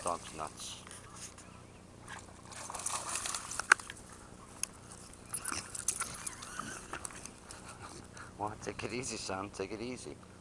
Dog's nuts. What? Take it easy, son. Take it easy.